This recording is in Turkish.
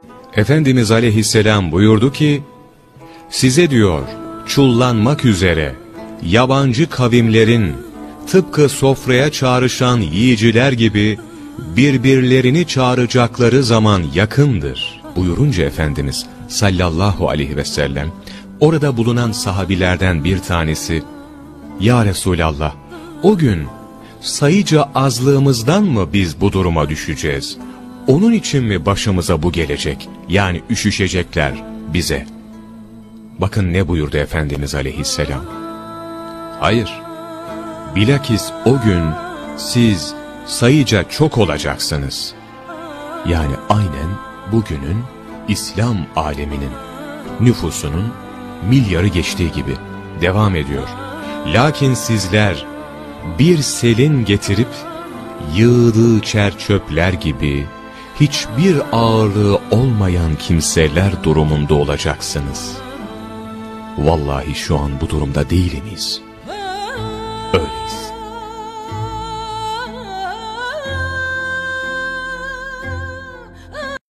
Efendimiz aleyhisselam buyurdu ki, size diyor, çullanmak üzere yabancı kavimlerin tıpkı sofraya çağrışan yiyiciler gibi birbirlerini çağıracakları zaman yakındır buyurunca Efendimiz sallallahu aleyhi ve sellem, orada bulunan sahabilerden bir tanesi, ya Resulallah, o gün sayıca azlığımızdan mı biz bu duruma düşeceğiz? Onun için mi başımıza bu gelecek? Yani üşüşecekler bize. Bakın ne buyurdu Efendimiz aleyhisselam. Hayır, bilakis o gün siz sayıca çok olacaksınız. Yani aynen bugünün İslam aleminin nüfusunun milyarı geçtiği gibi devam ediyor. Lakin sizler bir selin getirip yığdığı çerçöpler gibi hiçbir ağırlığı olmayan kimseler durumunda olacaksınız. Vallahi şu an bu durumda değil miyiz? Öyleyiz.